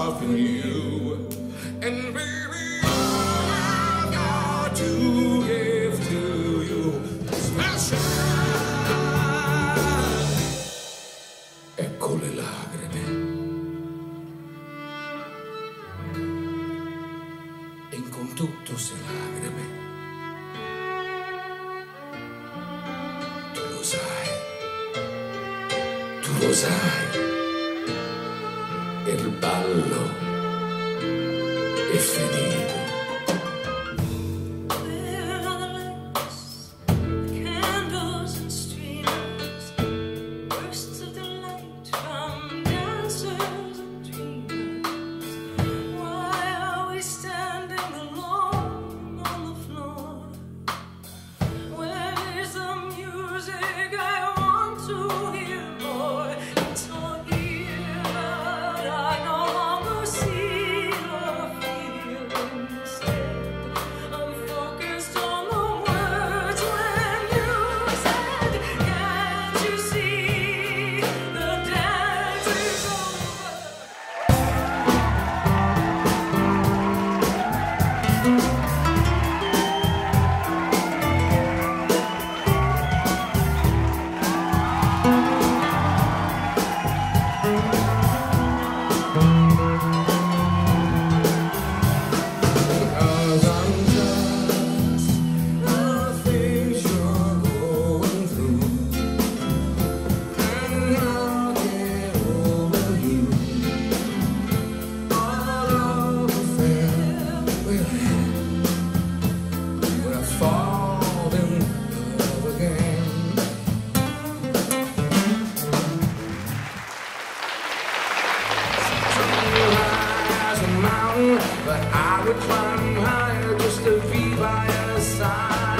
loving you. And baby, all I've got to give to you is passion. Ecco le lacrime. E con tutto se lacrime. Tu lo sai. Tu lo sai. Il ballo è finito. But I would climb higher just to be by your side.